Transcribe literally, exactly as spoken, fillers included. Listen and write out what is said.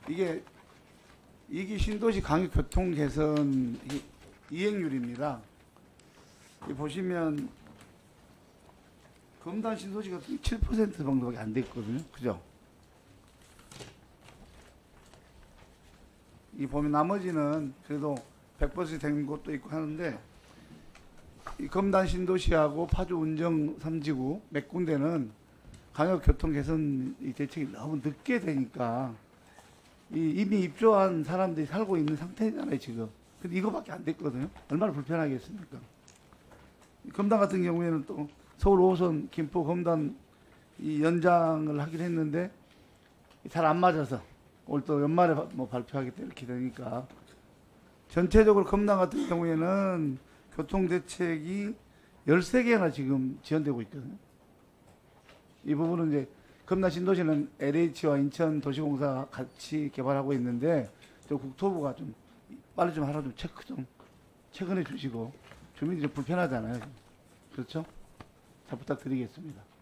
이게 이기 신도시 강역 교통 개선 이- 이행률입니다. 이 보시면 검단 신도시가 칠 퍼센트 정도밖에 안 됐거든요. 그죠? 이 보면 나머지는 그래도 백 퍼센트 된 곳도 있고 하는데, 이 검단 신도시하고 파주 운정 삼 지구 몇 군데는 강역 교통 개선 이 대책이 너무 늦게 되니까 이 이미 입주한 사람들이 살고 있는 상태잖아요, 지금. 근데 이거밖에 안 됐거든요. 얼마나 불편하겠습니까? 검단 같은 경우에는 또 서울 오 호선 김포 검단 이 연장을 하긴 했는데 잘 안 맞아서 올 또 연말에 뭐 발표하겠다 이렇게 되니까, 전체적으로 검단 같은 경우에는 교통대책이 열세 개나 지금 지연되고 있거든요. 이 부분은 이제 검단 신도시는 엘에이치와 인천도시공사 같이 개발하고 있는데, 저 국토부가 좀 빨리 좀 하라 좀 체크 좀 최근에 주시고, 주민들이 불편하잖아요. 그렇죠? 잘 부탁드리겠습니다.